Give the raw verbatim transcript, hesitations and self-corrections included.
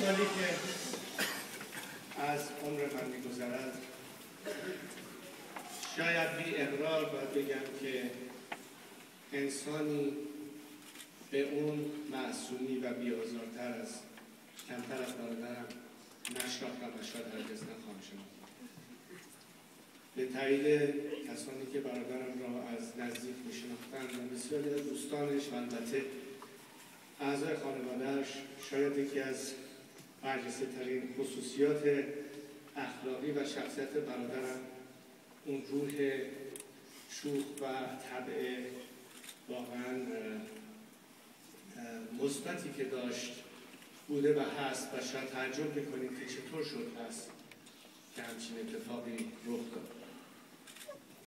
سالی که از عمر من می‌گذرد شاید بی اقرار باید بگم که انسانی به اون معصومی و بی‌آزارتر از کمتر از برادرم نشناختم و شاید هرگز نخواهم شناخت. به تایید کسانی که برادرم را از نزدیک می‌شناختند و بسیاری از دوستانش و البته اعضای خانواده‌اش، شاید یکی از برجسته‌ترین خصوصیات اخلاقی و شخصیت برادرم اون روح شوخ و طبع واقعا مثبتی که داشت بوده و هست و شاید تعجب میکنید که چطور شد هست که همچین اتفاقی رخ داد.